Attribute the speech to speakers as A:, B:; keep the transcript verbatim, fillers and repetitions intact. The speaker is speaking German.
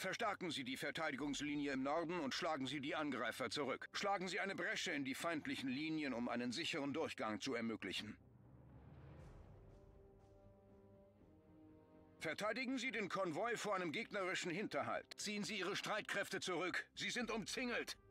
A: Verstärken Sie die Verteidigungslinie im Norden und schlagen Sie die Angreifer zurück. Schlagen Sie eine Bresche in die feindlichen Linien, um einen sicheren Durchgang zu ermöglichen. Verteidigen Sie den Konvoi vor einem gegnerischen Hinterhalt. Ziehen Sie Ihre Streitkräfte zurück. Sie sind umzingelt.